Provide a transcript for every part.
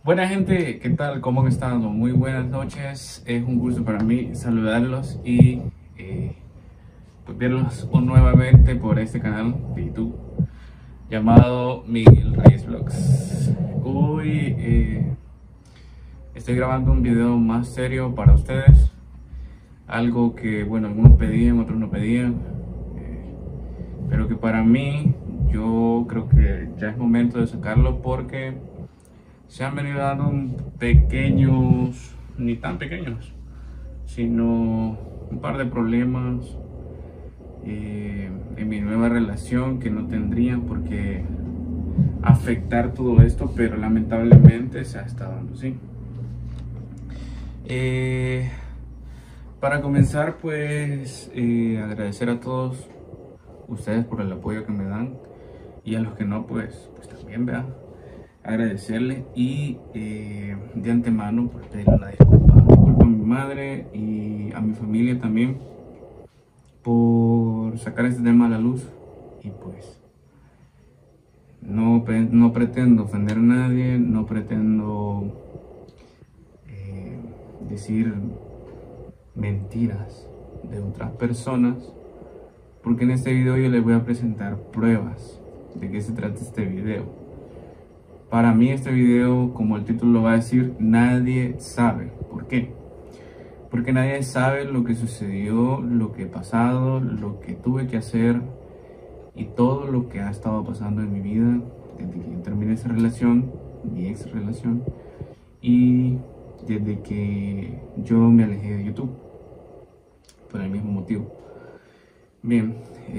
Buena gente, ¿qué tal? ¿Cómo han estado? Muy buenas noches. Es un gusto para mí saludarlos y pues verlos nuevamente por este canal de YouTube llamado Miguel Reyes Vlogs. Hoy estoy grabando un video más serio para ustedes. Algo que, bueno, algunos pedían, otros no pedían. Pero que para mí, yo creo que ya es momento de sacarlo porque se han venido dando pequeños, ni tan pequeños, sino un par de problemas en mi nueva relación que no tendrían por qué afectar todo esto, pero lamentablemente se ha estado dando así. Para comenzar, pues agradecer a todos ustedes por el apoyo que me dan, y a los que no, pues también vean, agradecerles y de antemano pues pedirle una disculpa a mi madre y a mi familia también por sacar este tema a la luz. Y pues no pretendo ofender a nadie, no pretendo decir mentiras de otras personas, porque en este video yo les voy a presentar pruebas de qué se trata este video. Para mí este video, como el título lo va a decir, nadie sabe. ¿Por qué? Porque nadie sabe lo que sucedió, lo que he pasado, lo que tuve que hacer y todo lo que ha estado pasando en mi vida desde que yo terminé esa relación, mi ex relación, y desde que yo me alejé de YouTube por el mismo motivo. Bien,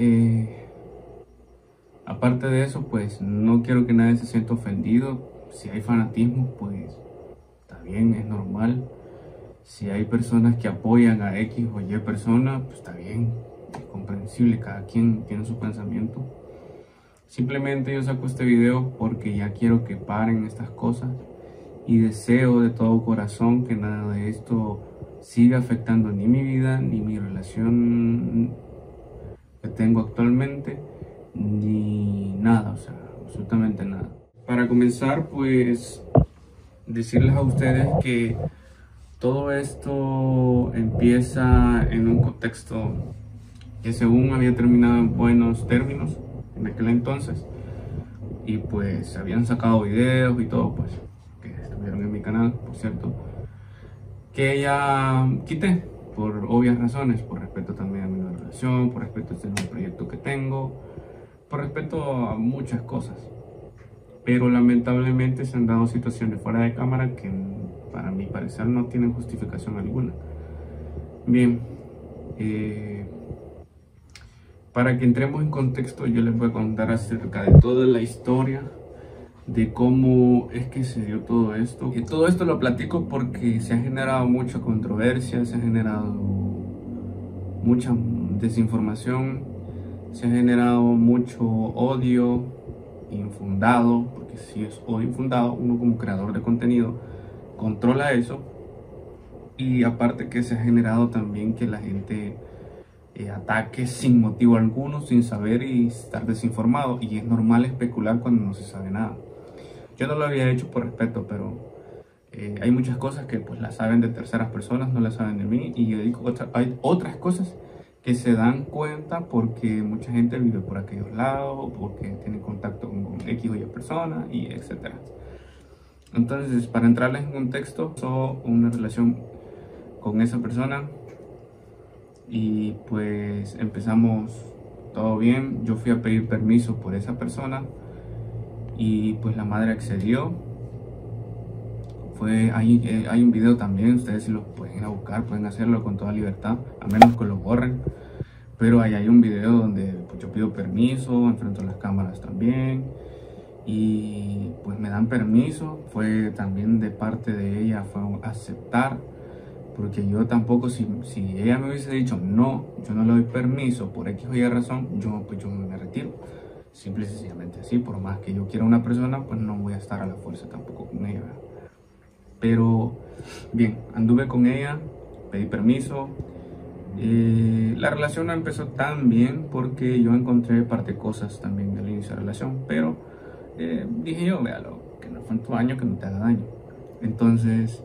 aparte de eso, pues no quiero que nadie se sienta ofendido. Si hay fanatismo, pues está bien, es normal. Si hay personas que apoyan a X o Y persona, pues está bien, es comprensible, cada quien tiene su pensamiento. Simplemente yo saco este video porque ya quiero que paren estas cosas y deseo de todo corazón que nada de esto siga afectando ni mi vida, ni mi relación que tengo actualmente, ni nada, o sea, absolutamente nada. Para comenzar, pues decirles a ustedes que todo esto empieza en un contexto que según había terminado en buenos términos en aquel entonces, y pues habían sacado videos y todo, pues que estuvieron en mi canal, por cierto, que ya quité por obvias razones, por respeto también a mi nueva relación, por respeto a este nuevo proyecto que tengo, por respeto a muchas cosas. Pero lamentablemente se han dado situaciones fuera de cámara que para mi parecer no tienen justificación alguna. Bien, para que entremos en contexto, yo les voy a contar acerca de toda la historia de cómo es que se dio todo esto. Y todo esto lo platico porque se ha generado mucha controversia, se ha generado mucha desinformación, se ha generado mucho odio infundado, porque si es odio infundado, uno como creador de contenido controla eso. Y aparte que se ha generado también que la gente ataque sin motivo alguno, sin saber y estar desinformado, y es normal especular cuando no se sabe nada. Yo no lo había hecho por respeto, pero hay muchas cosas que pues las saben de terceras personas, no las saben de mí, y yo digo, hay otras cosas que se dan cuenta porque mucha gente vive por aquellos lados, porque tiene contacto con X o Y personas, y etcétera. Entonces, para entrarles en contexto, pasó una relación con esa persona y pues empezamos todo bien. Yo fui a pedir permiso por esa persona y pues la madre accedió. Hay un video también, ustedes si lo pueden ir a buscar, pueden hacerlo con toda libertad, a menos que lo borren. Pero ahí hay un video donde pues, yo pido permiso, enfrento las cámaras también, y pues me dan permiso. Fue también de parte de ella, fue aceptar, porque yo tampoco, si ella me hubiese dicho no, yo no le doy permiso por X o Y razón, yo me retiro. Simple y sencillamente así. Por más que yo quiera una persona, pues no voy a estar a la fuerza tampoco con ella, ¿verdad? Pero bien, anduve con ella, pedí permiso. La relación no empezó tan bien porque yo encontré parte de cosas también del inicio de la relación, pero dije yo, véalo, que no fue en tu año, que no te haga daño. Entonces,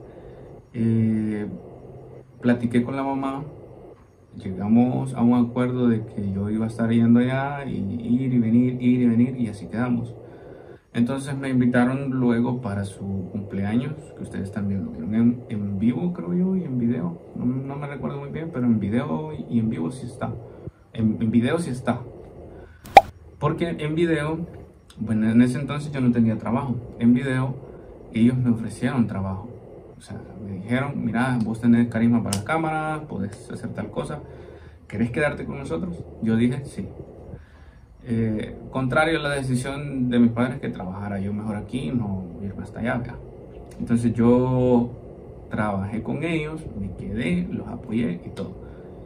platiqué con la mamá, llegamos a un acuerdo de que yo iba a estar yendo allá y ir y venir y así quedamos. Entonces me invitaron luego para su cumpleaños, que ustedes también lo vieron en vivo, creo yo, y en video. No me recuerdo muy bien, pero en video y en vivo sí está. En video sí está. Porque en video, bueno, en ese entonces yo no tenía trabajo. En video, ellos me ofrecieron trabajo. O sea, me dijeron, mira, vos tenés carisma para la cámara, podés hacer tal cosa. ¿Querés quedarte con nosotros? Yo dije, sí. Contrario a la decisión de mis padres que trabajara yo mejor aquí, no irme hasta allá, ¿verdad? Entonces yo trabajé con ellos, me quedé, los apoyé y todo.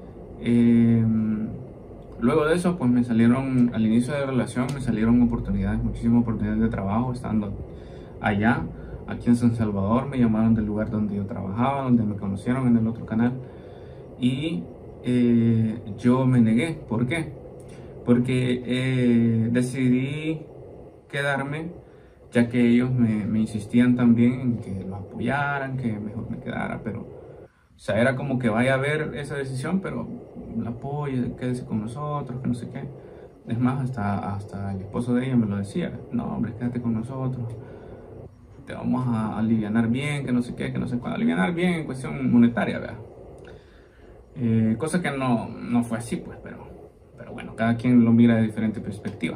Luego de eso, pues me salieron, al inicio de la relación, me salieron oportunidades, muchísimas oportunidades de trabajo estando allá. Aquí en San Salvador me llamaron del lugar donde yo trabajaba, donde me conocieron en el otro canal. Y yo me negué. ¿Por qué? Porque decidí quedarme, ya que ellos me insistían también en que los apoyaran, que mejor me quedara, pero, o sea, era como que vaya a ver esa decisión, pero la apoye, quédese con nosotros, que no sé qué. Es más, hasta el esposo de ella me lo decía, no, hombre, quédate con nosotros, te vamos a alivianar bien, que no sé qué, que no sé cuándo. Alivianar bien en cuestión monetaria, ¿verdad? Cosa que no fue así, pues, pero bueno, cada quien lo mira de diferente perspectiva.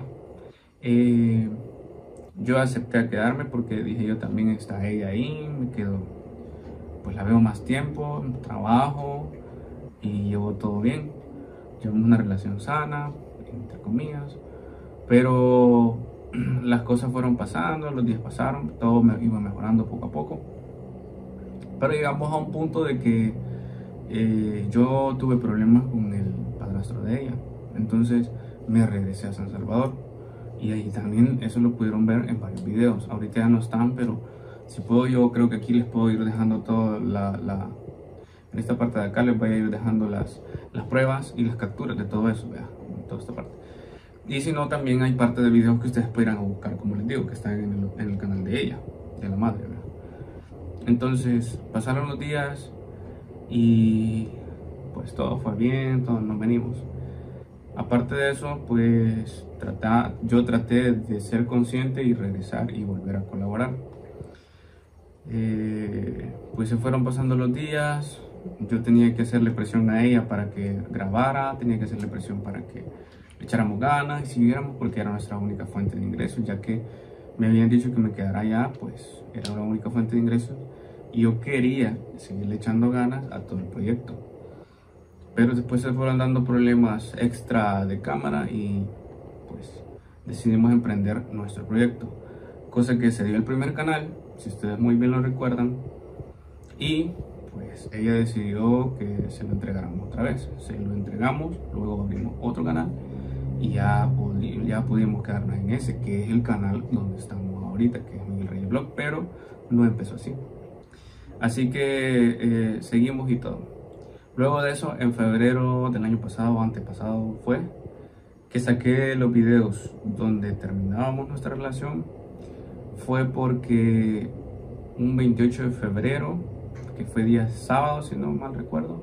Yo acepté a quedarme porque dije, yo también está ella ahí, me quedo, pues la veo más tiempo, trabajo y llevo todo bien. Llevamos una relación sana, entre comillas, pero las cosas fueron pasando, los días pasaron, todo me iba mejorando poco a poco. Pero llegamos a un punto de que yo tuve problemas con el padrastro de ella. Entonces me regresé a San Salvador. Y ahí también eso lo pudieron ver en varios videos. Ahorita ya no están, pero si puedo, yo creo que aquí les puedo ir dejando toda en esta parte de acá les voy a ir dejando las pruebas y las capturas de todo eso, ¿vea? En toda esta parte. Y si no, también hay parte de videos que ustedes puedan buscar, como les digo, que están en el canal de ella, de la madre, ¿vea? Entonces pasaron los días y pues todo fue bien, todos nos venimos. Aparte de eso, pues yo traté de ser consciente y regresar y volver a colaborar. Pues se fueron pasando los días, yo tenía que hacerle presión a ella para que grabara, tenía que hacerle presión para que le echáramos ganas y siguiéramos, porque era nuestra única fuente de ingresos, ya que me habían dicho que me quedara allá, pues era la única fuente de ingresos y yo quería seguirle echando ganas a todo el proyecto. Pero después se fueron dando problemas extra de cámara y pues decidimos emprender nuestro proyecto. Cosa que se dio el primer canal, si ustedes muy bien lo recuerdan. Y pues ella decidió que se lo entregáramos otra vez. Se lo entregamos, luego abrimos otro canal y ya pudimos quedarnos en ese, que es el canal donde estamos ahorita, que es Miguel Reyes Blog, pero no empezó así. Así que seguimos y todo. Luego de eso, en febrero del año pasado, antepasado fue, que saqué los videos donde terminábamos nuestra relación. Fue porque un 28 de febrero, que fue día sábado si no mal recuerdo,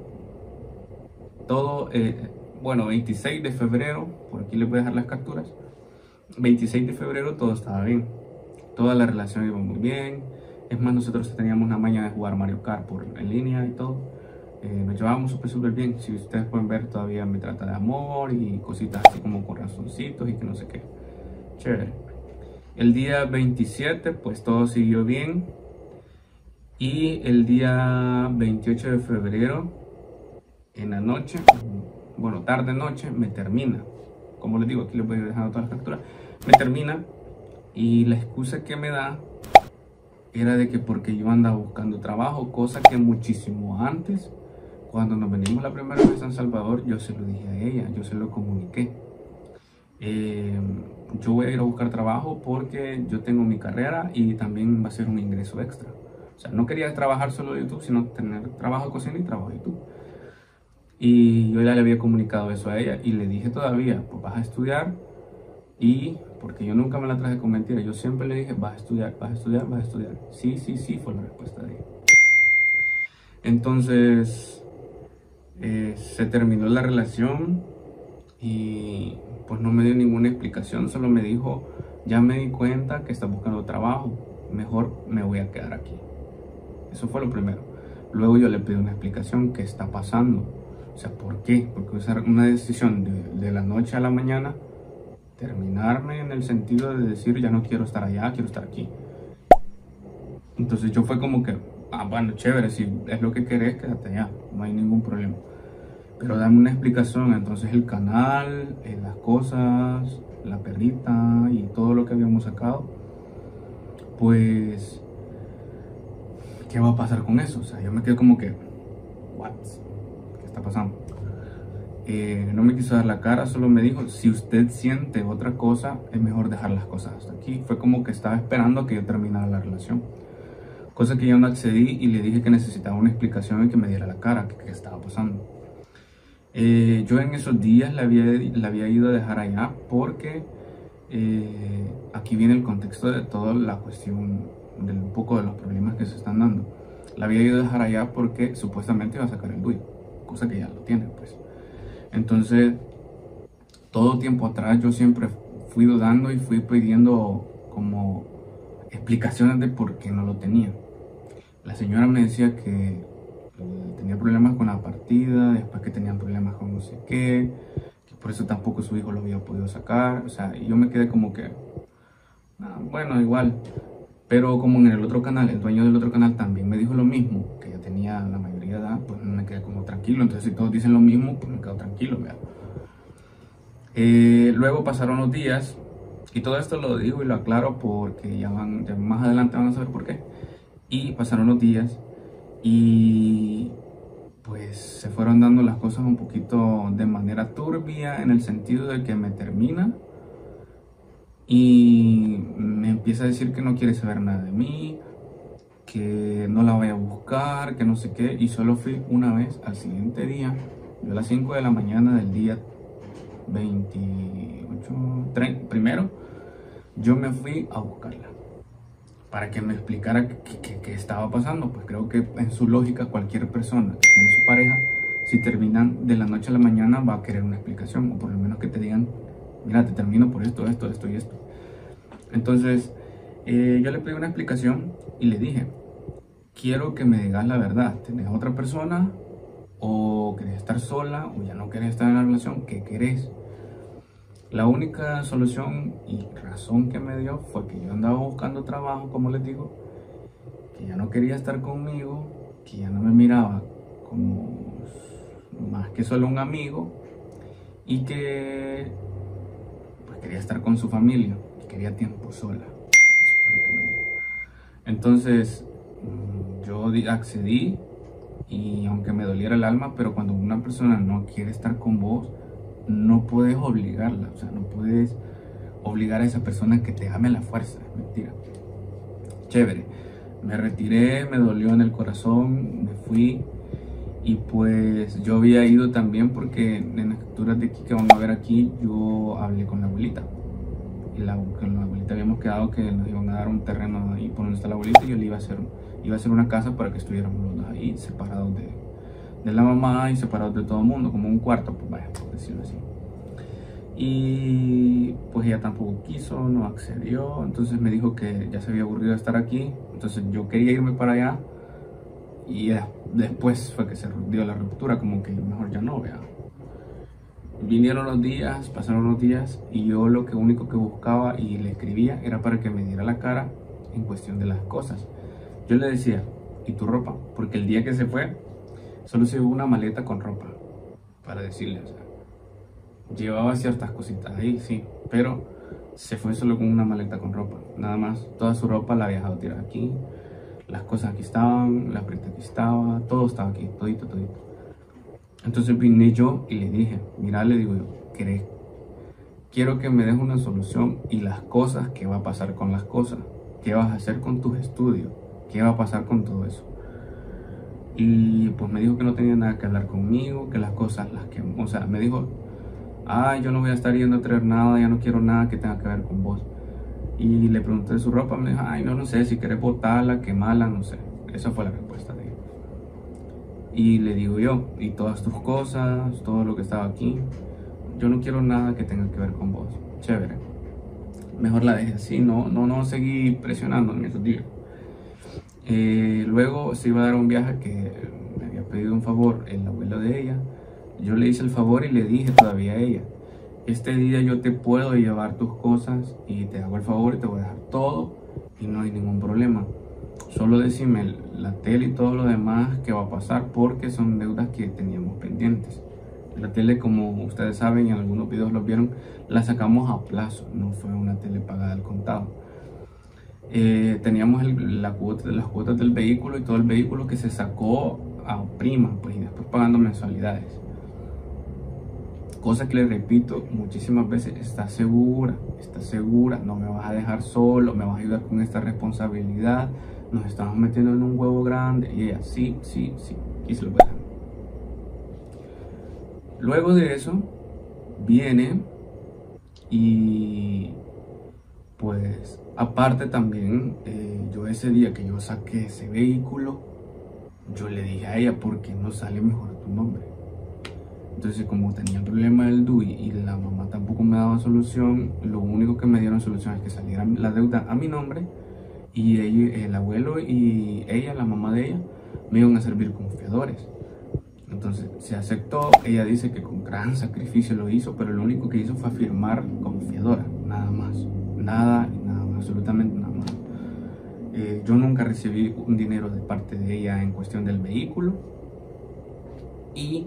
bueno, 26 de febrero, por aquí les voy a dejar las capturas, 26 de febrero todo estaba bien, toda la relación iba muy bien. Es más, nosotros teníamos una maña de jugar Mario Kart en línea y todo. Nos llevábamos súper bien. Si ustedes pueden ver, todavía me trata de amor y cositas así como corazoncitos y que no sé qué. Chévere. El día 27 pues todo siguió bien. Y el día 28 de febrero, en la noche, bueno, tarde noche, me termina. Como les digo, aquí les voy a ir dejando todas las capturas. Me termina y la excusa que me da era de que porque yo andaba buscando trabajo, cosa que muchísimo antes, cuando nos venimos la primera vez a San Salvador, yo se lo dije a ella, yo se lo comuniqué. Yo voy a ir a buscar trabajo porque yo tengo mi carrera y también va a ser un ingreso extra. O sea, no quería trabajar solo de YouTube, sino tener trabajo de cocina y trabajo de YouTube. Y yo ya le había comunicado eso a ella y le dije todavía, pues vas a estudiar Y porque yo nunca me la traje con mentiras, yo siempre le dije, vas a estudiar, vas a estudiar, vas a estudiar. Sí, sí, sí, fue la respuesta de ella. Entonces, se terminó la relación y pues no me dio ninguna explicación, solo me dijo, ya me di cuenta que está buscando trabajo, mejor me voy a quedar aquí. Eso fue lo primero. Luego yo le pedí una explicación, ¿qué está pasando? O sea, ¿por qué? Porque es una decisión de la noche a la mañana, terminarme en el sentido de decir, ya no quiero estar allá, quiero estar aquí. Entonces yo fue como que, bueno, chévere, si es lo que querés, quédate allá, no hay ningún problema. Pero dame una explicación. Entonces el canal, las cosas, la perrita y todo lo que habíamos sacado, pues, ¿qué va a pasar con eso? O sea, yo me quedé como que, ¿what? ¿Qué está pasando? No me quiso dar la cara, solo me dijo, si usted siente otra cosa, es mejor dejar las cosas hasta aquí. Fue como que estaba esperando a que yo terminara la relación. Cosa que yo no accedí y le dije que necesitaba una explicación y que me diera la cara, que qué estaba pasando. Yo en esos días la había ido a dejar allá porque aquí viene el contexto de toda la cuestión, de un poco de los problemas que se están dando. La había ido a dejar allá porque supuestamente iba a sacar el DUI, cosa que ya lo tiene, pues. Entonces, todo tiempo atrás yo siempre fui dudando y fui pidiendo como explicaciones de por qué no lo tenía. La señora me decía que tenía problemas con la partida, después que tenían problemas con no sé qué, que por eso tampoco su hijo lo había podido sacar. O sea, y yo me quedé como que, bueno, igual. Pero como en el otro canal, el dueño del otro canal también me dijo lo mismo, que ya tenía la mayoría de edad, pues me quedé como tranquilo. Entonces si todos dicen lo mismo, pues me quedo tranquilo, ¿verdad? Luego pasaron los días, y todo esto lo digo y lo aclaro porque ya más adelante van a saber por qué. Y pasaron los días y pues se fueron dando las cosas un poquito de manera turbia, en el sentido de que me termina y me empieza a decir que no quiere saber nada de mí, que no la voy a buscar, que no sé qué. Y solo fui una vez al siguiente día, yo a las 5 de la mañana del día 28, primero, yo me fui a buscarla para que me explicara qué estaba pasando. Pues creo que en su lógica cualquier persona que tiene su pareja, si terminan de la noche a la mañana, va a querer una explicación, o por lo menos que te digan, mira, te termino por esto, esto, esto y esto. Entonces yo le pedí una explicación y le dije, quiero que me digas la verdad, ¿tenés a otra persona o querés estar sola o ya no querés estar en la relación? ¿Qué querés? La única solución y razón que me dio fue que yo andaba buscando trabajo, como les digo, que ya no quería estar conmigo, que ya no me miraba como más que solo un amigo y que pues quería estar con su familia, que quería tiempo sola. Eso fue lo que me dijo. Entonces yo accedí, y aunque me doliera el alma, pero cuando una persona no quiere estar con vos, no puedes obligarla. O sea, no puedes obligar a esa persona que te ame a la fuerza. Es mentira. Chévere, me retiré, me dolió en el corazón, me fui. Y pues yo había ido también porque en las escrituras de aquí que van a ver aquí, yo hablé con la abuelita. Y con la abuelita habíamos quedado que nos iban a dar un terreno ahí por donde está la abuelita, y yo le iba a hacer una casa para que estuviéramos los dos ahí, separados de la mamá y separados de todo el mundo, como un cuarto, pues vaya, por decirlo así. Y pues ella tampoco quiso, no accedió. Entonces me dijo que ya se había aburrido de estar aquí. Entonces yo quería irme para allá, y después fue que se dio la ruptura, como que mejor ya no, vea. Vinieron los días, pasaron los días, y yo lo único que buscaba y le escribía era para que me diera la cara en cuestión de las cosas. Yo le decía, ¿y tu ropa? Porque el día que se fue, solo se llevó una maleta con ropa, para decirle, o sea, llevaba ciertas cositas ahí, sí, pero se fue solo con una maleta con ropa, nada más. Toda su ropa la había dejado tirada aquí, las cosas aquí estaban, la preta aquí estaba, todo estaba aquí, todito, todito. Entonces vine yo y le dije, mira, le digo yo, quiero que me des una solución y las cosas, ¿qué va a pasar con las cosas? ¿Qué vas a hacer con tus estudios? ¿Qué va a pasar con todo eso? Y pues me dijo que no tenía nada que hablar conmigo, que las cosas, o sea, me dijo, ay, yo no voy a estar yendo a traer nada, ya no quiero nada que tenga que ver con vos. Y le pregunté de su ropa, me dijo, ay, no sé, si querés botarla, quemarla, no sé. Esa fue la respuesta de ella. Y le digo yo, y todas tus cosas, todo lo que estaba aquí, yo no quiero nada que tenga que ver con vos. Chévere. Mejor la dejé así, no seguí presionando en esos días. Luego se iba a dar un viaje que me había pedido un favor el abuelo de ella. Yo le hice el favor y le dije todavía a ella, este día yo te puedo llevar tus cosas y te hago el favor y te voy a dejar todo y no hay ningún problema. Solo decime la tele y todo lo demás que va a pasar, porque son deudas que teníamos pendientes. La tele, como ustedes saben, en algunos videos lo vieron, la sacamos a plazo, no fue una tele pagada al contado. Teníamos las cuotas del vehículo y todo el vehículo que se sacó a prima, pues, y después pagando mensualidades. Cosa que le repito muchísimas veces, está segura, no me vas a dejar solo, me vas a ayudar con esta responsabilidad, nos estamos metiendo en un huevo grande. Y ella, sí, y se lo voy a dejar. Luego de eso, viene y pues aparte también, yo ese día que yo saqué ese vehículo, yo le dije a ella, ¿por qué no sale mejor tu nombre? Entonces, como tenía el problema del DUI y la mamá tampoco me daba solución, lo único que me dieron solución es que saliera la deuda a mi nombre, y ella, el abuelo y ella, la mamá de ella, me iban a servir como fiadores. Entonces se aceptó. Ella dice que con gran sacrificio lo hizo, pero lo único que hizo fue firmar como fiadora, nada más, nada, absolutamente nada más. Yo nunca recibí un dinero de parte de ella en cuestión del vehículo, y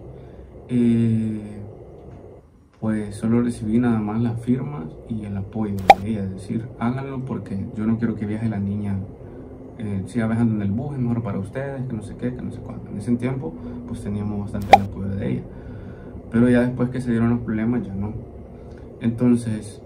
pues solo recibí nada más las firmas y el apoyo de ella, es decir, háganlo porque yo no quiero que viaje la niña, siga viajando en el bus, es mejor para ustedes, que no sé qué, que no sé cuánto. En ese tiempo pues teníamos bastante el apoyo de ella, pero ya después que se dieron los problemas ya no. Entonces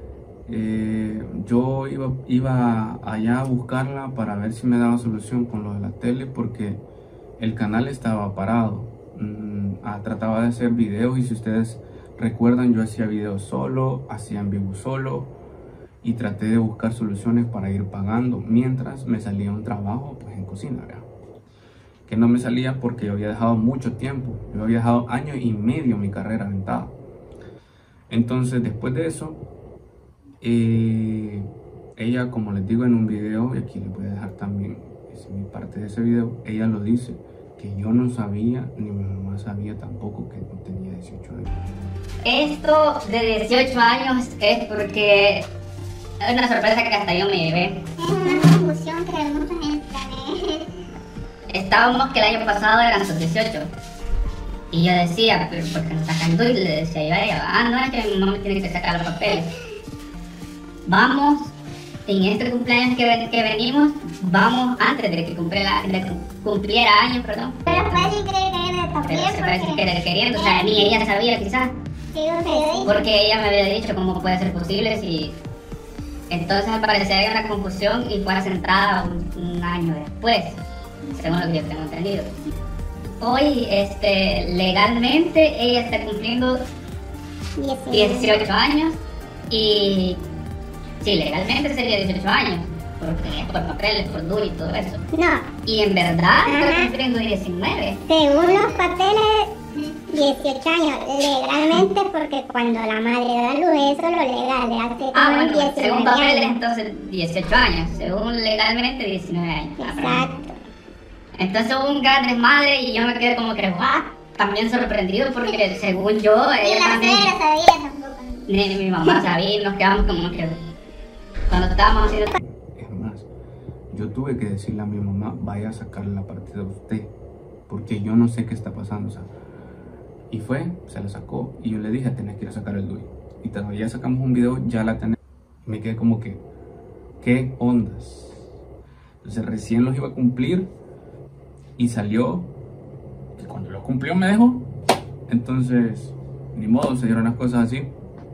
yo iba allá a buscarla para ver si me daba solución con lo de la tele, porque el canal estaba parado. Trataba de hacer videos, y si ustedes recuerdan, yo hacía videos solo, hacía en vivo solo, y traté de buscar soluciones para ir pagando mientras me salía un trabajo pues en cocina, ¿verdad? Que no me salía porque yo había dejado mucho tiempo, yo había dejado 1.5 años mi carrera aventada. Entonces después de eso, ella, como les digo en un video, y aquí les voy a dejar también mi parte de ese video, ella lo dice, que yo no sabía, ni mi mamá sabía tampoco, que no tenía 18 años. Esto de 18 años es porque es una sorpresa que hasta yo me llevé. Es una confusión que mucha gente tiene. Estábamos que el año pasado eran sus 18. Y yo decía, pero ¿por qué no sacan DUI? Le decía yo a ella, no, es que mi mamá tiene que sacar los papeles. Vamos, en este cumpleaños que venimos, vamos antes de que cumpliera años, perdón. Pero fue sin querer también, Pero se parece que queriendo, o sea, ni ella sabía quizás. Sí, usted Porque ella me había dicho cómo puede ser posible si... Entonces al parecer hay una confusión y fue asentada un año después, según lo que yo tengo entendido. Hoy, legalmente ella está cumpliendo 18 años, y sí, legalmente sería 18 años, porque por papeles, por DUI y todo eso. No, Y en verdad está cumpliendo 19. según los papeles, 18 años legalmente, porque cuando la madre da luz, eso es lo legal, hace como Bueno, 19 según papeles años. entonces 18 años, según legalmente 19 años. Exacto. Entonces hubo un gran desmadre y yo me quedé como que, ¡guau! También sorprendido porque según yo, Ni ella la también, suegra sabía tampoco. ni mi mamá sabía, y nos quedamos como que cuando estábamos haciendo... Es más, yo tuve que decirle a mi mamá, vaya a sacar la partida de usted, porque yo no sé qué está pasando, o sea. Y fue, se la sacó, y yo le dije, tenés que ir a sacar el DUI. Y todavía sacamos un video, ya la tenés. Y me quedé como que, ¿qué ondas? Entonces recién los iba a cumplir, y salió que cuando los cumplió me dejó. Entonces, ni modo, se dieron las cosas así.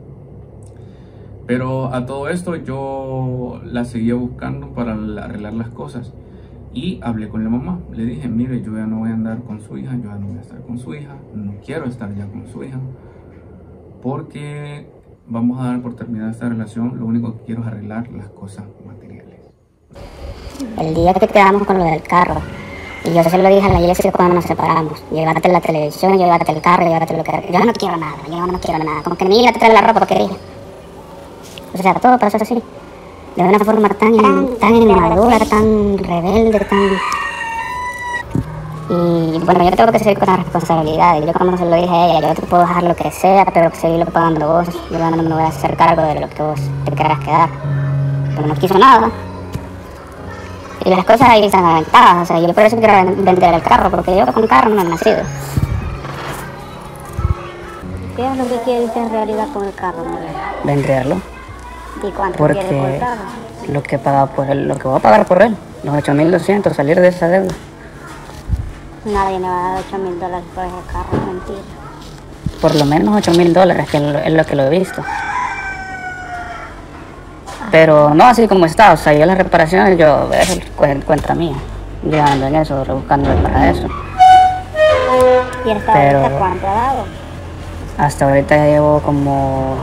Pero a todo esto yo la seguía buscando para arreglar las cosas. Y hablé con la mamá, le dije, mire, yo ya no voy a andar con su hija, yo ya no voy a estar con su hija, no quiero estar ya con su hija, porque vamos a dar por terminada esta relación. Lo único que quiero es arreglar las cosas materiales. El día que quedamos con lo del carro, y yo se lo dije a la Jessie cuando nos separamos: llévate la televisión, llévate el carro, llévate lo que... Yo no quiero nada, yo no quiero nada. Como que ni te trae la ropa porque dije. O sea, todo pasó así. De una forma tan inmadura, tan rebelde, tan... Y bueno, yo tengo que seguir con la responsabilidad. Y yo, como se lo dije a ella, yo te puedo dejar lo que sea, pero seguirlo pagando vos. Yo no me voy a hacer cargo de lo que vos te querrás quedar. Pero no quiso nada. Y las cosas ahí están aventadas. O sea, yo por eso quiero vender el carro, porque yo con carro no he nacido. ¿Qué es lo que quieres en realidad con el carro, María? Venderlo. ¿Y cuánto Porque quieres por el carro? lo que paga por él, lo que voy a pagar por él, los 8.200, salir de esa deuda. Nadie me va a dar $8,000 por ese carro, es mentira. Por lo menos $8.000, que es lo que lo he visto. Pero no así como está, o sea, yo las reparaciones, yo es cuenta mía. Yo ando en eso, rebuscándole para eso. ¿Y hasta Pero- ahorita cuánto ha dado? Hasta ahorita ya llevo como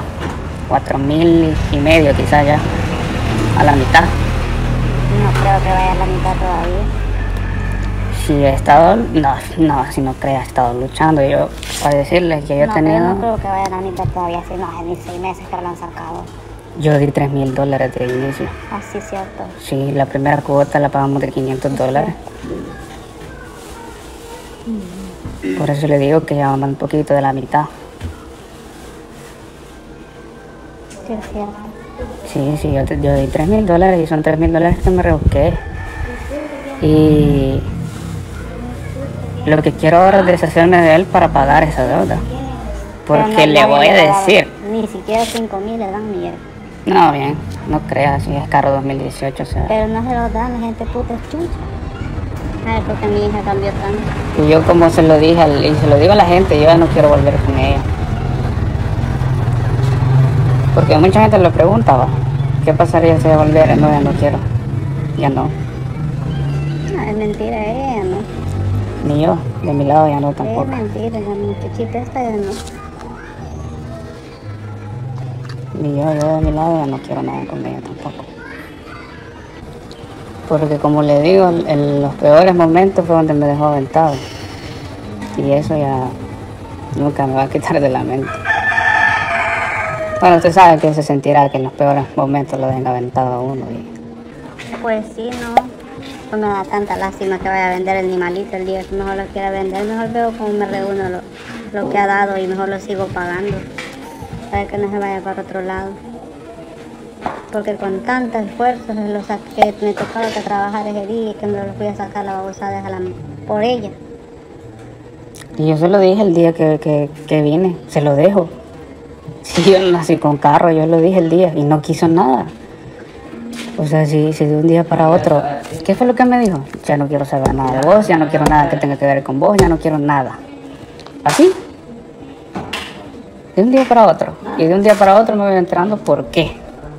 4.500 quizás ya, a la mitad. No creo que vaya a la mitad todavía. Si he estado, si no creas, he estado luchando yo para decirles que yo he No, tenido, pero no creo que vaya a la mitad todavía, si no hace ni 6 meses que lo han sacado. yo di $3.000 de inicio. Así es cierto. Sí, la primera cuota la pagamos de $500. Por eso le digo que ya vamos un poquito de la mitad. Sí, es cierto. Sí, yo di $3.000 y son $3.000 que me rebusqué. Y lo que quiero ahora es deshacerme de él para pagar esa deuda. Pero Porque no, le nadie voy a le va decir, Ni siquiera 5,000 le dan ni él. no, bien, no creas, si es carro 2018, o sea. Pero no se lo dan, la gente puta es chucha. Ay, porque mi hija cambió tanto. Y yo como se lo dije, y se lo digo a la gente, yo ya no quiero volver con ella. Porque mucha gente lo preguntaba, ¿qué pasaría si volviera? No, ya no quiero, ya no. No, es mentira ella, ¿no? Ni yo, de mi lado ya no Es tampoco. mentira, la muchachita esta ya no. Ni yo de mi lado ya no quiero nada con ella tampoco. Porque como le digo, en los peores momentos fue donde me dejó aventado. Y eso ya nunca me va a quitar de la mente. Bueno, usted sabe que se sentirá que en los peores momentos lo dejen aventado a uno. Pues sí, no. Pues me da tanta lástima que vaya a vender el animalito el día que mejor lo quiera vender. Mejor veo cómo me reúno lo que ha dado y mejor lo sigo pagando. Para que no se vaya para otro lado. Porque con tanto esfuerzo lo saqué, me tocaba que trabajar ese día y que me lo fui a sacar la babosada por ella. Y yo se lo dije el día que vine, se lo dejo. Si yo no nací con carro, yo lo dije el día y no quiso nada. O sea, si de un día para otro, ¿qué fue lo que me dijo? Ya no quiero saber nada de vos, ya no quiero nada que tenga que ver con vos, ya no quiero nada. ¿Así? De un día para otro. Y de un día para otro me voy enterando por qué.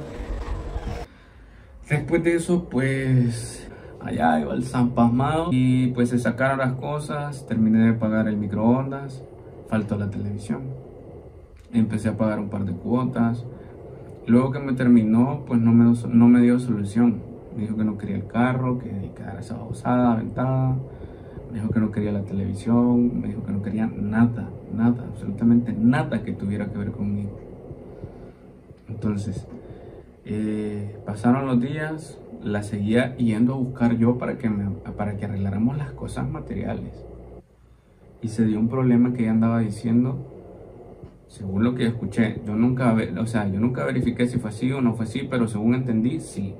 Después de eso, pues allá iba el San pasmado y pues se sacaron las cosas, terminé de pagar el microondas, faltó la televisión. Empecé a pagar un par de cuotas. Luego que me terminó, pues no me dio solución. Me dijo que no quería el carro, que quedara esa babosada, aventada. Me dijo que no quería la televisión, me dijo que no quería nada, absolutamente nada que tuviera que ver conmigo. Entonces, pasaron los días, la seguía yendo a buscar yo para que arregláramos las cosas materiales. Y se dio un problema que ella andaba diciendo, según lo que escuché, yo nunca verifiqué si fue así o no fue así, pero según entendí, sí.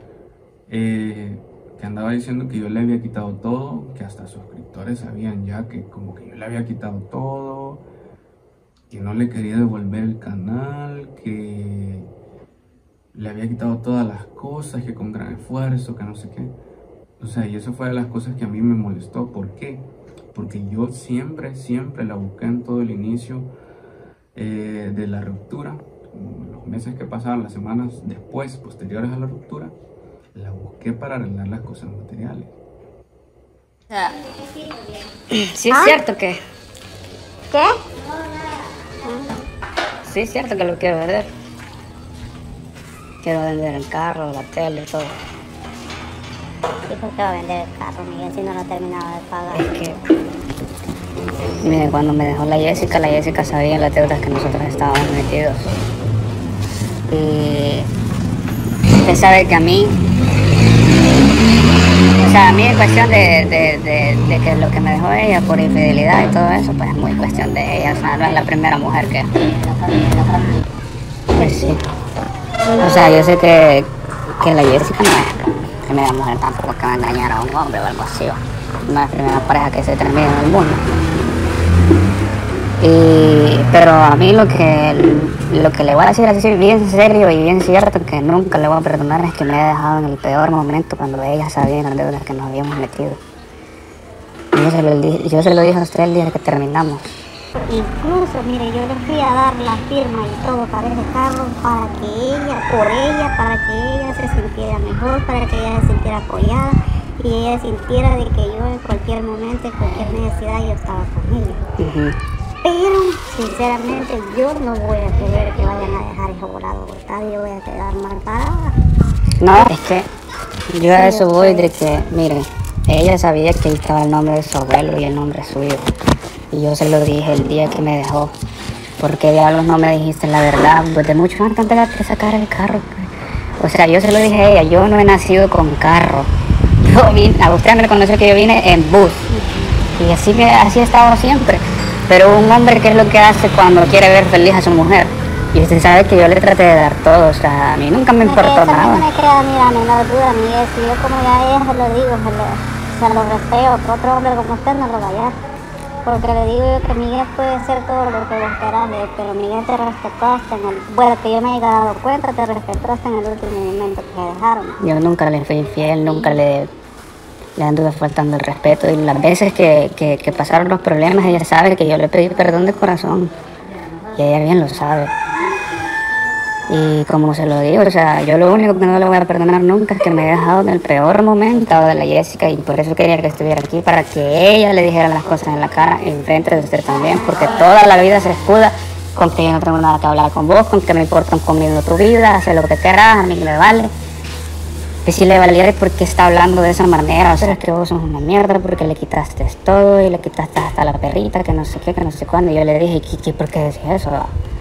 Que andaba diciendo que yo le había quitado todo, que hasta suscriptores sabían ya que como que yo le había quitado todo, que no le quería devolver el canal, que le había quitado todas las cosas, que con gran esfuerzo, que no sé qué. O sea, y eso fue de las cosas que a mí me molestó. ¿Por qué? Porque yo siempre la busqué en todo el inicio de la ruptura, los meses que pasaban, las semanas después, posteriores a la ruptura, la busqué para arreglar las cosas materiales. O sea, sí es cierto que... ¿Qué? Sí sí, es cierto que lo quiero vender. Quiero vender el carro, la tele, todo. ¿Y por qué va a vender el carro, Miguel, si no lo ha terminado de pagar? Es que, mire, cuando me dejó la Jessica sabía las deudas que nosotros estábamos metidos. Y usted sabe que a mí, o sea, a mí es cuestión de que lo que me dejó ella por infidelidad y todo eso, pues es muy cuestión de ella. O sea, no es la primera mujer que... Pues sí. O sea, yo sé que la Jessica no es la primera mujer tampoco que va a engañar a un hombre o algo así. No es la primera pareja que se termina en el mundo. Pero a mí lo que le voy a decir así bien serio y bien cierto, que nunca le voy a perdonar, es que me haya dejado en el peor momento cuando ella sabía las deudas que nos habíamos metido. Y yo se lo dije a usted el día que terminamos. Incluso, mire, yo le fui a dar la firma y todo para ese carro, para que ella se sintiera mejor, para que ella se sintiera apoyada y ella sintiera de que yo en cualquier momento, en cualquier necesidad, yo estaba con ella. Pero, sinceramente, yo no voy a querer que vayan a dejar eso volado botado, yo voy a quedar marcada. No, es que yo a eso voy de que, mire, ella sabía que ahí estaba el nombre de su abuelo y el nombre suyo. Y yo se lo dije el día que me dejó. ¿Por qué diablos no me dijiste la verdad? Pues de mucho antes de sacar el carro. Pues. O sea, yo se lo dije a ella, yo no he nacido con carro. Usted me conoció que yo vine en bus. Y así he estado siempre. Pero un hombre, ¿qué es lo que hace cuando quiere ver feliz a su mujer? Y usted sabe que yo le traté de dar todo, o sea, a mí nunca me importó nada. No me crea ni la menor duda, Miguel, si yo como ya a ella se lo digo, se lo respeto, que otro hombre como usted no lo vaya. Porque le digo yo que Miguel puede ser todo lo que vos querás, pero Miguel te respetó hasta en el... Bueno, que yo me haya dado cuenta, te respetó hasta en el último momento que se dejaron. Yo nunca le fui infiel, nunca le anduve faltando el respeto. Y las veces que pasaron los problemas, ella sabe que yo le pedí perdón de corazón. Y ella bien lo sabe. Y como se lo digo, o sea, yo lo único que no le voy a perdonar nunca es que me haya dejado en el peor momento de la Jessica, y por eso quería que estuviera aquí, para que ella le dijera las cosas en la cara, enfrente de usted también, porque toda la vida se escuda con que yo no tengo nada que hablar con vos, con que me importa un comino tu vida, hacer lo que quieras, a mí me vale. Y si le valiera, ¿por qué está hablando de esa manera? O sea, es que vos sos una mierda porque le quitaste todo y le quitaste hasta la perrita, que no sé qué, que no sé cuándo. Y yo le dije, ¿y por qué decís eso?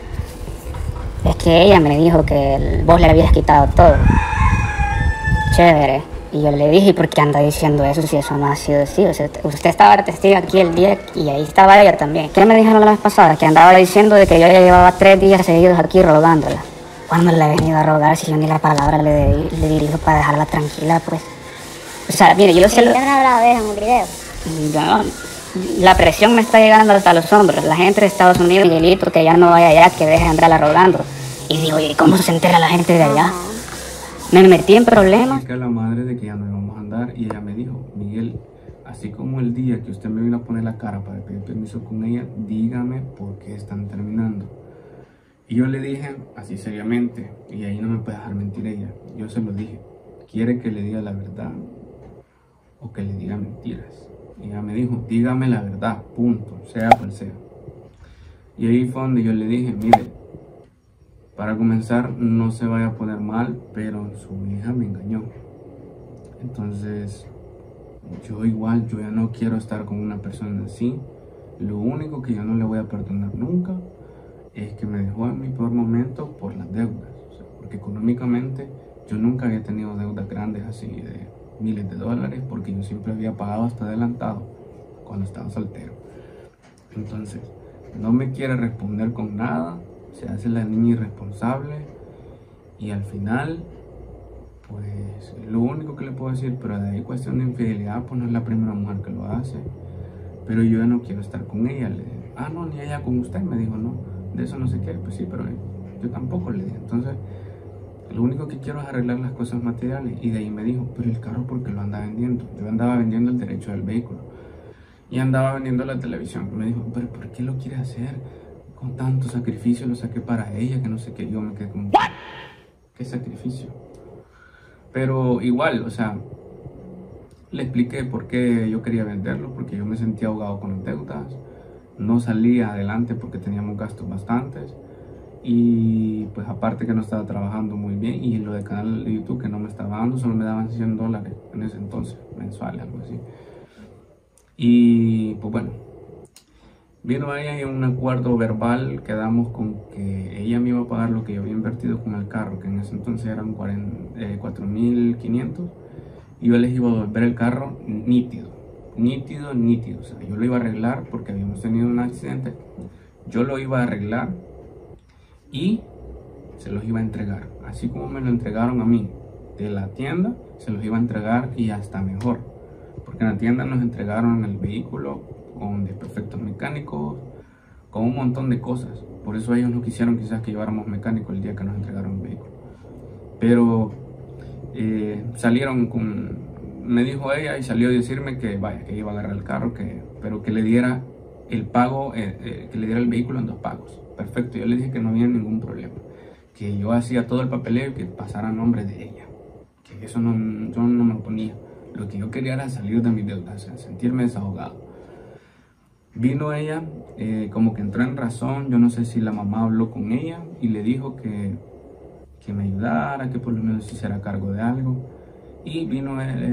Es que ella me dijo que vos le habías quitado todo. Chévere. Y yo le dije, ¿y por qué anda diciendo eso si eso no ha sido así? O sea, usted estaba testigo aquí el día y ahí estaba ella también. ¿Qué me dijeron la vez pasada? Que andaba diciendo de que yo ya llevaba 3 días seguidos aquí rogándola. ¿Cuándo le he venido a rogar si yo ni la palabra le dirijo para dejarla tranquila, pues? O sea, mire, yo lo sé... ¿Usted no hablaba de eso en un video? La presión me está llegando hasta los hombros. La gente de Estados Unidos, Miguelito, que ya no vaya allá, que deje de andarla rogando. Y digo, ¿y cómo se entera la gente de allá? Me metí en problemas. Que a la madre de que ya no íbamos a andar, y ella me dijo, Miguel, así como el día que usted me vino a poner la cara para pedir permiso con ella, dígame por qué están terminando. Y yo le dije así seriamente, y ahí no me puede dejar mentir ella, yo se lo dije, ¿quiere que le diga la verdad o que le diga mentiras? Y ella me dijo, dígame la verdad, punto, sea cual sea. Y ahí fue donde yo le dije, mire, para comenzar, no se vaya a poner mal, pero su hija me engañó. Entonces, yo ya no quiero estar con una persona así. Lo único que yo no le voy a perdonar nunca es que me dejó en mi peor momento por las deudas. O sea, porque económicamente yo nunca había tenido deudas grandes así de miles de dólares, porque yo siempre había pagado hasta adelantado cuando estaba soltero. Entonces, no me quiere responder con nada. Se hace la niña irresponsable y al final, pues lo único que le puedo decir, pero de ahí cuestión de infidelidad, pues no es la primera mujer que lo hace, pero yo ya no quiero estar con ella. Le dije, no, ni ella con usted, me dijo, no, de eso no sé qué, pues sí, pero yo tampoco, le dije. Entonces, lo único que quiero es arreglar las cosas materiales, y de ahí me dijo, pero el carro, ¿por qué lo anda vendiendo? Yo andaba vendiendo el derecho del vehículo y andaba vendiendo la televisión. Me dijo, pero ¿por qué lo quiere hacer? Con tanto sacrificio lo saqué para ella, que no sé qué. Yo me quedé como, ¿qué sacrificio? Pero igual, o sea, le expliqué por qué yo quería venderlo, porque yo me sentía ahogado con las deudas, no salía adelante porque teníamos gastos bastantes, Y pues aparte que no estaba trabajando muy bien, y lo del canal de YouTube que no me estaba dando, solo me daban $100 en ese entonces, mensuales, algo así. Y pues bueno, vino ella en un acuerdo verbal, quedamos con que ella me iba a pagar lo que yo había invertido con el carro, que en ese entonces eran 4.500, y yo les iba a devolver el carro nítido, o sea, yo lo iba a arreglar porque habíamos tenido un accidente, yo lo iba a arreglar y se los iba a entregar, así como me lo entregaron a mí de la tienda, se los iba a entregar y hasta mejor, porque en la tienda nos entregaron el vehículo con desperfectos mecánicos, con un montón de cosas. Por eso ellos no quisieron quizás que lleváramos mecánico el día que nos entregaron el vehículo. Pero salieron con, me dijo ella y salió a decirme que vaya, que iba a agarrar el carro, pero que le diera el pago, que le diera el vehículo en 2 pagos. Perfecto, yo le dije que no había ningún problema, que yo hacía todo el papeleo y que pasara a nombre de ella, que eso no, yo no me lo ponía. Lo que yo quería era salir de mi deuda, o sea, sentirme desahogado. Vino ella, como que entró en razón, yo no sé si la mamá habló con ella y le dijo que me ayudara, que por lo menos se hiciera cargo de algo. Y vino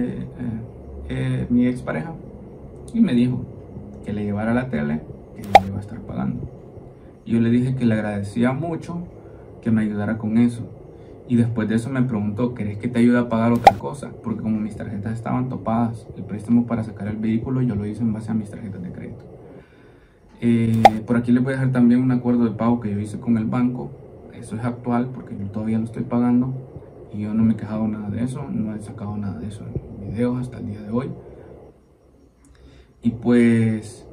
mi expareja y me dijo que le llevara la tele, que yo le iba a estar pagando. Yo le dije que le agradecía mucho que me ayudara con eso. Y después de eso me preguntó, ¿querés que te ayude a pagar otra cosa? Porque como mis tarjetas estaban topadas, el préstamo para sacar el vehículo yo lo hice en base a mis tarjetas de crédito. Por aquí les voy a dejar también un acuerdo de pago que yo hice con el banco. Eso es actual porque yo todavía lo estoy pagando y yo no me he quejado nada de eso, no he sacado nada de eso en videos hasta el día de hoy. Y pues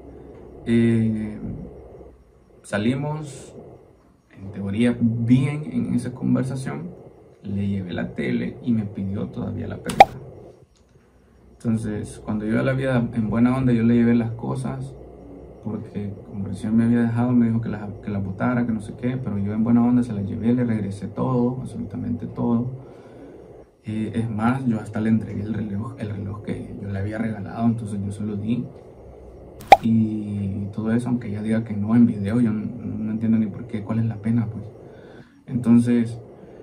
salimos en teoría bien en esa conversación, le llevé la tele y me pidió todavía la pérdida. Entonces cuando yo la había en buena onda, yo le llevé las cosas, porque como recién me había dejado, me dijo que la botara, que no sé qué, pero yo en buena onda se la llevé, le regresé todo, absolutamente todo. Es más, yo hasta le entregué el reloj que yo le había regalado, entonces yo se lo di. Y todo eso, aunque ella diga que no en video, yo no entiendo ni por qué, cuál es la pena, pues. Entonces,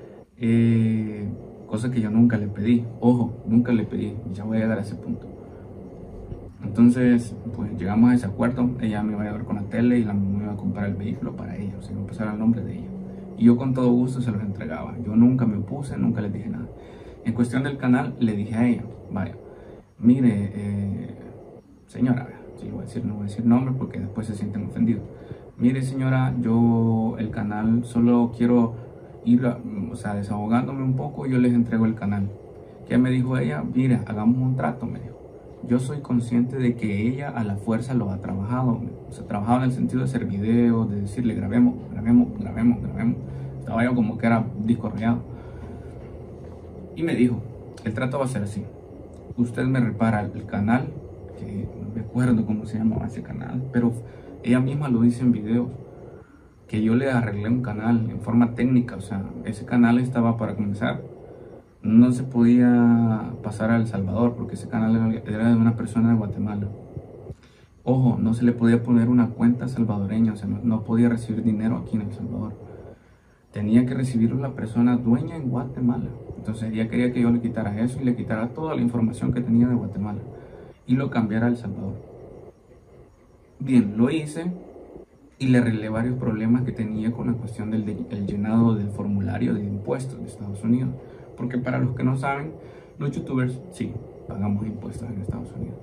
cosa que yo nunca le pedí, ojo, nunca le pedí, ya voy a llegar a ese punto. Entonces, pues llegamos a ese acuerdo, ella me iba a llevar con la tele y me iba a comprar el vehículo para ella, o sea, iba a pasar al nombre de ella. Y yo con todo gusto se los entregaba, yo nunca me opuse, nunca les dije nada. En cuestión del canal, le dije a ella, vaya, mire, señora, sí, no voy a decir nombres porque después se sienten ofendidos. Mire señora, yo el canal solo quiero ir, o sea, desahogándome un poco, yo les entrego el canal. ¿Qué me dijo ella? Mira, hagamos un trato, me dijo. Yo soy consciente de que ella a la fuerza lo ha trabajado, o sea, trabajado en el sentido de hacer videos, de decirle grabemos. Estaba yo como que era disco rayado. Y me dijo, el trato va a ser así. Usted me repara el canal, que no me acuerdo cómo se llamaba ese canal, pero ella misma lo dice en videos, que yo le arreglé un canal en forma técnica, o sea, ese canal estaba, para comenzar, no se podía pasar a El Salvador, porque ese canal era de una persona de Guatemala. Ojo, no se le podía poner una cuenta salvadoreña, o sea, no podía recibir dinero aquí en El Salvador. Tenía que recibirlo la persona dueña en Guatemala. Entonces ella quería que yo le quitara eso y le quitara toda la información que tenía de Guatemala y lo cambiara a El Salvador. Bien, lo hice y le arreglé varios problemas que tenía con la cuestión del llenado del formulario de impuestos de Estados Unidos. Porque para los que no saben, los youtubers sí pagamos impuestos en Estados Unidos.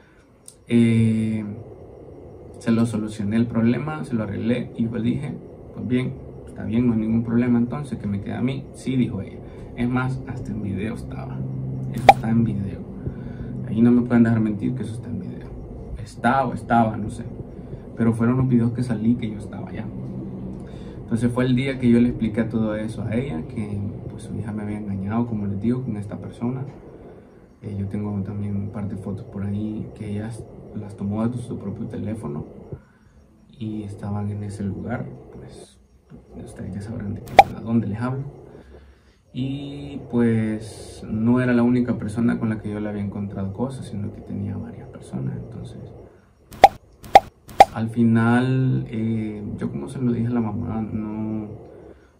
Se lo solucioné el problema, se lo arreglé y pues dije, pues bien, está bien, no hay ningún problema entonces, que me queda a mí. Sí, dijo ella. Es más, hasta en video estaba. Eso está en video. Ahí no me pueden dejar mentir que eso está en video. Estaba, no sé. Pero fueron los videos que salí que yo estaba allá. Entonces fue el día que yo le expliqué todo eso a ella, que pues su hija me había engañado, como les digo, con esta persona. Yo tengo también un par de fotos por ahí que ella las tomó de su propio teléfono y estaban en ese lugar. Pues ustedes ya sabrán a dónde les hablo. Y pues no era la única persona con la que yo le había encontrado cosas, sino que tenía varias personas. Entonces, al final, yo como se lo dije a la mamá,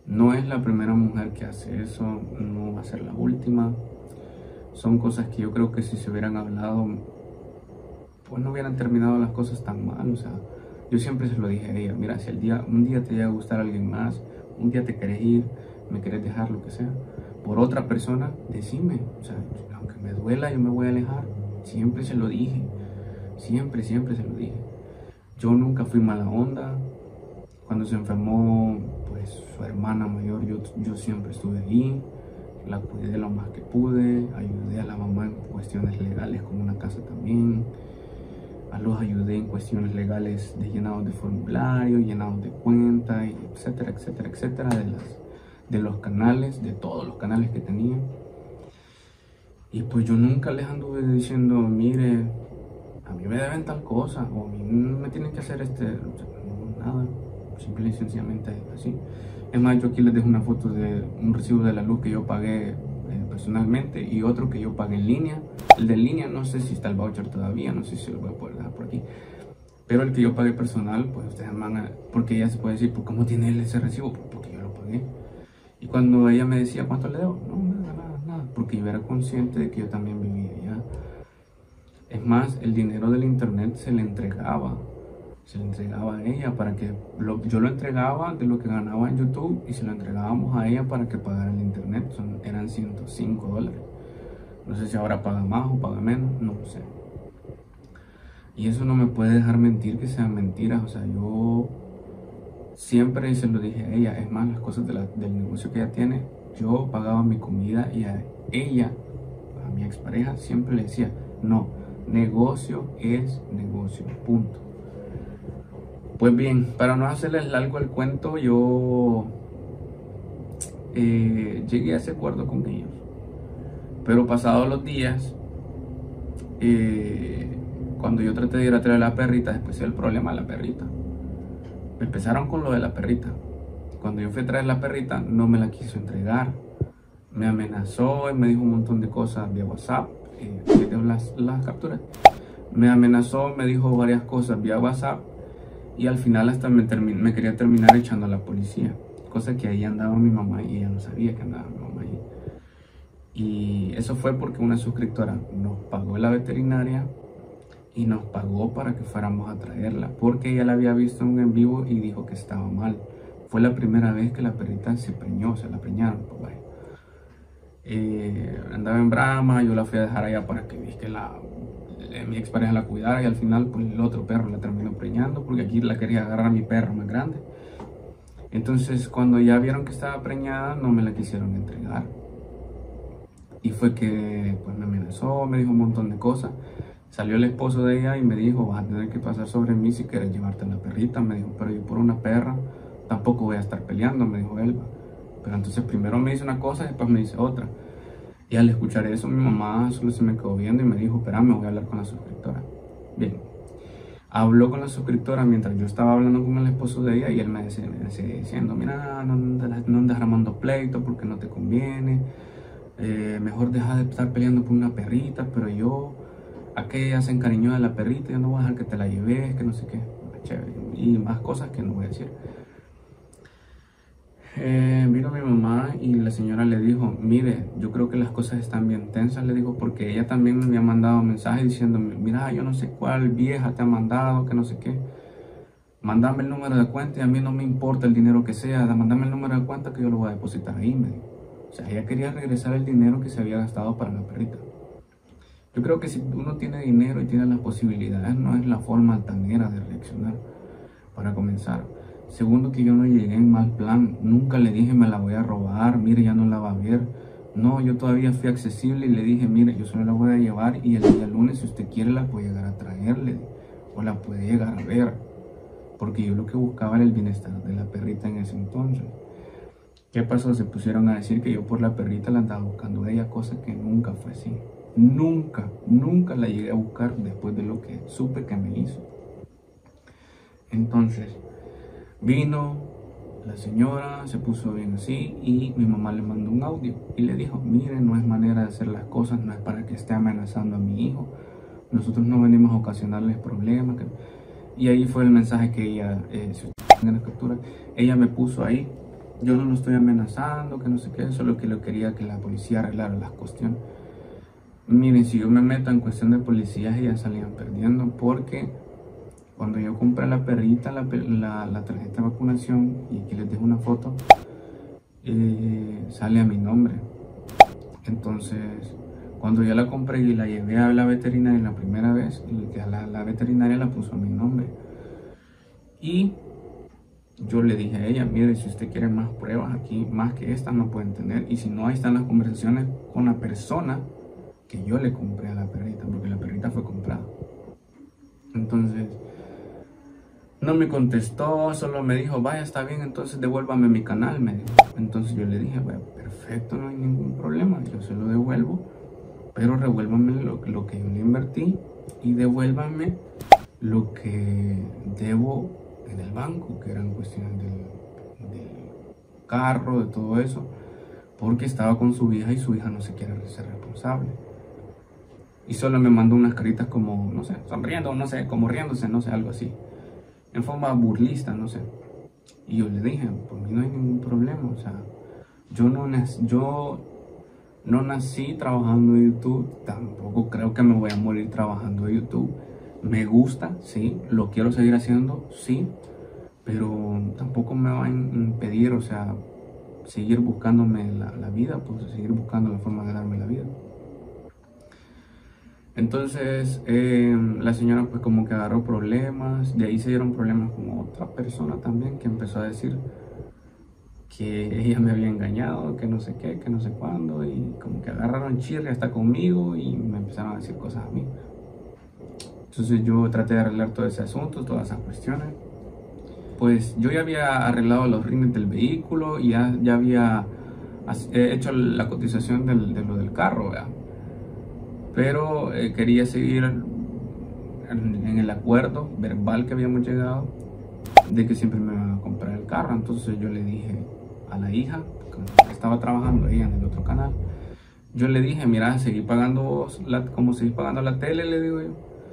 No es la primera mujer que hace eso, no va a ser la última. Son cosas que yo creo que si se hubieran hablado, pues no hubieran terminado las cosas tan mal. O sea, yo siempre se lo dije a ella, mira, si un día te llega a gustar a alguien más, un día te querés ir, me querés dejar, lo que sea, por otra persona, decime. O sea, aunque me duela, yo me voy a alejar. Siempre se lo dije, siempre se lo dije. Yo nunca fui mala onda. Cuando se enfermó, pues su hermana mayor, yo siempre estuve ahí, la cuidé lo más que pude, ayudé a la mamá en cuestiones legales con una casa también, a los ayudé en cuestiones legales de llenados de formulario, llenados de cuenta, y etcétera, etcétera, etcétera, de los canales, de todos los canales que tenía. Y pues yo nunca les anduve diciendo, mire, a mí me deben tal cosa, o a mí me tienen que hacer nada. Simple y sencillamente así. Es más, yo aquí les dejo una foto de un recibo de la luz que yo pagué personalmente y otro que yo pagué en línea. El de en línea no sé si está el voucher todavía, no sé si lo voy a poder dejar por aquí. Pero el que yo pagué personal, pues ustedes van a... Porque ella se puede decir, pues ¿cómo tiene él ese recibo? Pues porque yo lo pagué. Y cuando ella me decía, ¿cuánto le debo? No, nada. Porque yo era consciente de que yo también vivía allá. Es más, el dinero del internet se le entregaba a ella para que yo lo entregaba de lo que ganaba en YouTube y se lo entregábamos a ella para que pagara el internet. Eran $105. No sé si ahora paga más o paga menos, no lo sé. Y eso no me puede dejar mentir que sean mentiras. O sea, yo siempre se lo dije a ella. Es más, las cosas del negocio que ella tiene, yo pagaba mi comida y a ella, a mi expareja, siempre le decía, no, negocio es negocio, punto. Pues bien, para no hacerles largo el cuento, yo llegué a ese acuerdo con ellos. Pero pasados los días, cuando yo traté de ir a traer a la perrita, después el problema de la perrita. Empezaron con lo de la perrita. Cuando yo fui a traer la perrita, no me la quiso entregar. Me amenazó y me dijo un montón de cosas vía WhatsApp. Les dejo las capturas. Me amenazó, me dijo varias cosas vía WhatsApp. Y al final hasta me quería terminar echando a la policía. Cosa que ahí andaba mi mamá y ella no sabía que andaba mi mamá ahí. Y eso fue porque una suscriptora nos pagó la veterinaria y nos pagó para que fuéramos a traerla. Porque ella la había visto en un en vivo y dijo que estaba mal. Fue la primera vez que la perrita se preñó, se la preñaron. Pues vaya. Andaba en Brahma, yo la fui a dejar allá para que mi expareja la cuidara y al final pues el otro perro la terminó preñando porque aquí la quería agarrar a mi perro más grande. Entonces cuando ya vieron que estaba preñada no me la quisieron entregar y fue que pues me amenazó, me dijo un montón de cosas. Salió el esposo de ella y me dijo, vas a tener que pasar sobre mí si quieres llevarte a la perrita. Me dijo, pero yo por una perra tampoco voy a estar peleando, me dijo Elba. Pero entonces primero me dice una cosa y después me dice otra. Y al escuchar eso, mi mamá solo se me quedó viendo y me dijo, espérame, voy a hablar con la suscriptora. Bien, habló con la suscriptora mientras yo estaba hablando con el esposo de ella y él me decía diciendo, mira, no andes armando pleito porque no te conviene. Mejor deja de estar peleando por una perrita, pero yo, aquella se encariñó de la perrita, yo no voy a dejar que te la lleves, que no sé qué. Chévere. Y más cosas que no voy a decir. Vino mi mamá y la señora le dijo, mire, yo creo que las cosas están bien tensas, le dijo, porque ella también me había mandado mensajes diciéndome, mira, yo no sé cuál vieja te ha mandado, que no sé qué, mándame el número de cuenta y a mí no me importa el dinero que sea, mándame el número de cuenta que yo lo voy a depositar ahí, me dijo. O sea, ella quería regresar el dinero que se había gastado para la perrita. Yo creo que si uno tiene dinero y tiene las posibilidades, no es la forma altanera de reaccionar, para comenzar. Segundo, que yo no llegué en mal plan, nunca le dije me la voy a robar, mire, ya no la va a ver. No, yo todavía fui accesible y le dije, mire, yo solo la voy a llevar y el día lunes, si usted quiere, la puede llegar a traerle o la puede llegar a ver. Porque yo lo que buscaba era el bienestar de la perrita en ese entonces. ¿Qué pasó? Se pusieron a decir que yo por la perrita la andaba buscando a ella, cosa que nunca fue así. Nunca la llegué a buscar después de lo que supe que me hizo. Entonces, vino la señora, se puso bien así y mi mamá le mandó un audio y le dijo, mire, no es manera de hacer las cosas, no es para que esté amenazando a mi hijo. Nosotros no venimos a ocasionarles problemas. Y ahí fue el mensaje que ella, en la captura, ella me puso ahí yo no lo estoy amenazando, que no sé qué, solo que lo quería que la policía arreglara las cuestiones. Miren, si yo me meto en cuestión de policías, ellas salían perdiendo, porque cuando yo compré la perrita, la tarjeta de vacunación, y aquí les dejo una foto, sale a mi nombre. Entonces, cuando yo la compré y la llevé a la veterinaria la primera vez, la veterinaria la puso a mi nombre. Y yo le dije a ella, mire, si usted quiere más pruebas aquí, más que estas no pueden tener. Y si no, ahí están las conversaciones con la persona que yo le compré a la perrita, porque la perrita fue comprada. Entonces, no me contestó, solo me dijo, vaya, está bien, entonces devuélvame mi canal, me dijo. Entonces yo le dije, bueno, perfecto, no hay ningún problema, yo se lo devuelvo, pero revuélvame lo que yo le invertí y devuélvame lo que debo en el banco, que eran cuestiones del carro, de todo eso, porque estaba con su hija y su hija no se quiere ser responsable. Y solo me mandó unas caritas como, no sé, sonriendo, no sé, como riéndose, no sé, algo así, en forma burlista, no sé. Y yo le dije, por mí no hay ningún problema, o sea, yo no nací trabajando en YouTube, tampoco creo que me voy a morir trabajando en YouTube. Me gusta, sí, lo quiero seguir haciendo, sí, pero tampoco me va a impedir, o sea, seguir buscándome la vida, pues seguir buscando la forma de darme la vida. Entonces la señora pues como que agarró problemas, de ahí se dieron problemas con otra persona también que empezó a decir que ella me había engañado, que no sé qué, que no sé cuándo, y como que agarraron chirre hasta conmigo y me empezaron a decir cosas a mí. Entonces yo traté de arreglar todo ese asunto, todas esas cuestiones. Pues yo ya había arreglado los rines del vehículo y ya había hecho la cotización de lo del carro, ¿verdad? Pero quería seguir en el acuerdo verbal que habíamos llegado de que siempre me iban a comprar el carro. Entonces yo le dije a la hija, porque estaba trabajando ella en el otro canal, yo le dije, mira, seguí pagando vos, como seguís pagando la tele, le digo yo,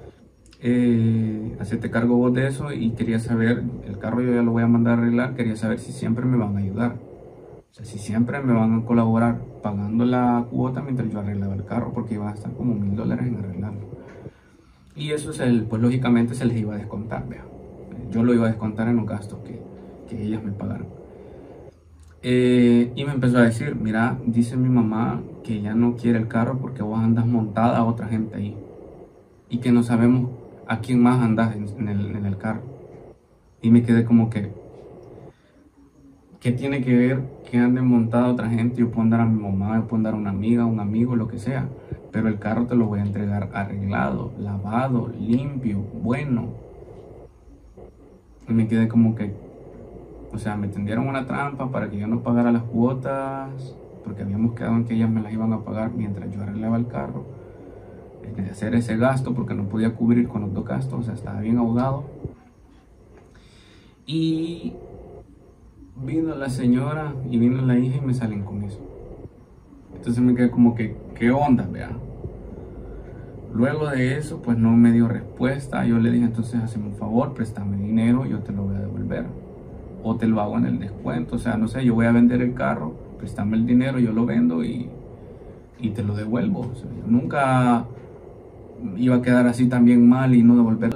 hacete cargo vos de eso, y quería saber, el carro yo ya lo voy a mandar a arreglar, quería saber si siempre me van a ayudar. O sea, si siempre me van a colaborar pagando la cuota mientras yo arreglaba el carro, porque iba a estar como $1000 en arreglarlo. Y eso pues lógicamente se les iba a descontar, vea. Yo lo iba a descontar en los gastos que ellas me pagaron. Y me empezó a decir, mira, dice mi mamá que ya no quiere el carro porque vos andas montada a otra gente ahí. Y que no sabemos a quién más andas en el carro. Y me quedé como que, ¿qué tiene que ver que ande montada otra gente? Yo puedo andar a mi mamá, yo puedo andar a una amiga, un amigo, lo que sea. Pero el carro te lo voy a entregar arreglado, lavado, limpio, bueno. Y me quedé como que, o sea, me tendieron una trampa para que yo no pagara las cuotas, porque habíamos quedado en que ellas me las iban a pagar mientras yo arreglaba el carro. De hacer ese gasto porque no podía cubrir con los dos gastos, o sea, estaba bien ahogado. Y vino la señora y vino la hija y me salen con eso. Entonces me quedé como que, ¿qué onda, vea? Luego de eso, pues no me dio respuesta. Yo le dije, entonces hazme un favor, préstame dinero, yo te lo voy a devolver. O te lo hago en el descuento, o sea, no sé, yo voy a vender el carro, préstame el dinero, yo lo vendo y te lo devuelvo. O sea, yo nunca iba a quedar así también mal y no devolver